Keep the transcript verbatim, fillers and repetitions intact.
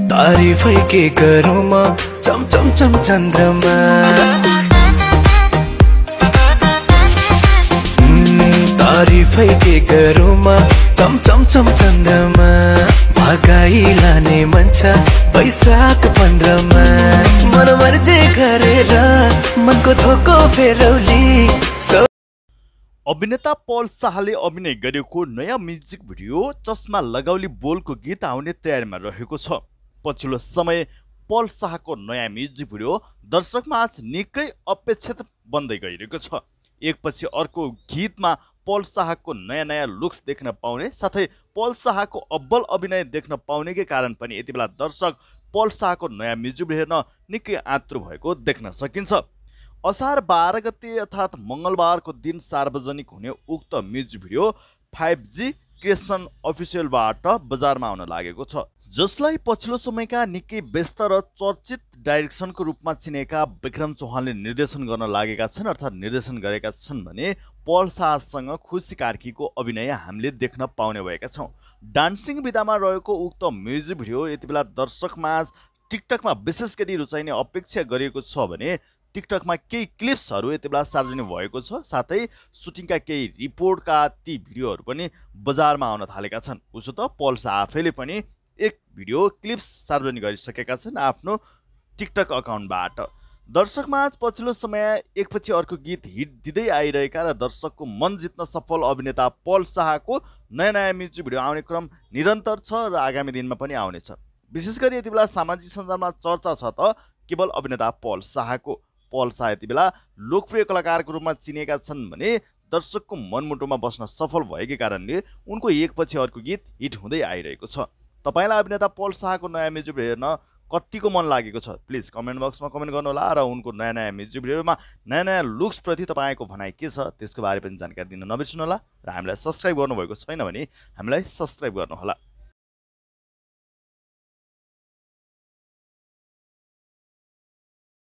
तारीफै के गरौँ म चम चम चम चन्द्रमा तारीफै के गरौँ म चम चम चम चन्द्रमा भगाई लाने मन छ वैशाख पन्ध्रमा मन मर्जी गरेर मनको थोको फेरौली। अभिनेता पल शाहले अभिनय गरेको नयाँ म्युजिक भिडियो चस्मा लगाउली बोलको गीत आउने तयारीमा रहेको छ। पछिल्लो समय पल शाहको नयाँ म्युजिक भिडियो दर्शकमा आज निकै अपेक्षित बन्दै गइरहेको छ। एकपछि अर्को गीतमा पल शाहको नयाँ नयाँ लुक्स देख्न पाउने साथै पल शाहको अब्बल अभिनय देख्न पाउनेकै कारण पनि यति बेला दर्शक पल शाहको नयाँ म्युजिक भिडियो हेर्न निकै आतुर भएको देख्न सकिन्छ। असार बाह्र गते अर्थात् मङ्गलबारको दिन सार्वजनिक हुने उक्त music video five G creation अफिसियलबाट बजारमा आउन लागेको छ, जसलाई पछिल्लो समयका निकै व्यस्त र चर्चित डाइरेक्सनको रूपमा चिनेका विक्रम चौहानले निर्देशन गर्न लागेका छन् अर्थात् निर्देशन गरेका छन् भने पल शाहसँग खुसी कार्कीको अभिनय हामीले देख्न पाउने भएका छौँ। डान्सिङ विधामा रहेको उक्त म्युजिक भिडियो यति बेला दर्शकमा टिकटकमा विशेष गरी रुचाइने अपेक्षा गरिएको छ भने टिकटकमा केही क्लिप्सहरू यति बेला सार्वजनिक भएको छ, साथै सुटिङका केही रिपोर्टका ती भिडियोहरू पनि बजारमा आउन थालेका छन्। उसो त पल शाह आफैले पनि एक भिडियो क्लिप्स सार्वजनिक गरिसकेका छन् आफ्नो टिकटक अकाउन्टबाट। दर्शकमा आज पछिल्लो समय एकपछि अर्को गीत हिट दिँदै आइरहेका र दर्शकको मन जित्न सफल अभिनेता पल शाहको नयाँ नयाँ म्युजिक भिडियो आउने क्रम निरन्तर छ र आगामी दिनमा पनि आउनेछ। विशेष गरी यति बेला सामाजिक सञ्जालमा चर्चा छ त केवल अभिनेता पल शाहको। पल शाह यति बेला लोकप्रिय कलाकारको रूपमा चिनेका छन् भने दर्शकको मनमुटुमा बस्न सफल भएकै कारणले उनको एकपछि अर्को गीत हिट हुँदै आइरहेको छ। तपाईलाई अभिनेता पल शाहको नयाँ म्युजिक भिडियो हेर्न कतिको मन लागेको छ प्लिज कमेन्ट बक्समा कमेन्ट गर्नुहोला र उनको नयाँ नयाँ म्युजिक भिडियोमा नयाँ नयाँ लुक्स प्रति तपाईँको भनाइ के छ त्यसको बारे पनि जानकारी दिन नबिर्सनुहोला र हामीलाई सब्स्क्राइब गर्नुभएको छैन भने हामीलाई सब्स्क्राइब गर्नुहोला।